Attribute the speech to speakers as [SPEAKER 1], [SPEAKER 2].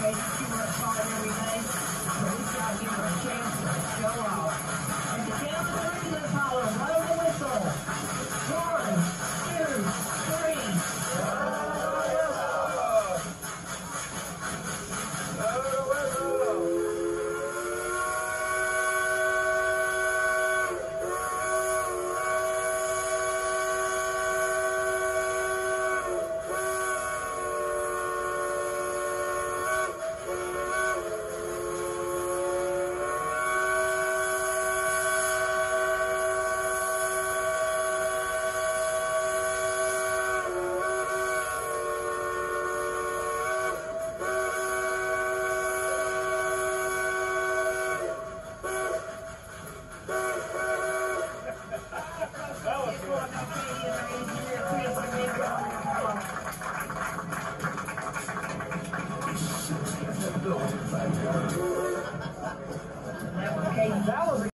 [SPEAKER 1] makes too much fun every day. So we got to give her a chance to show off. And to count to three, let's holler, blow the whistle. 1, 2, 3. That was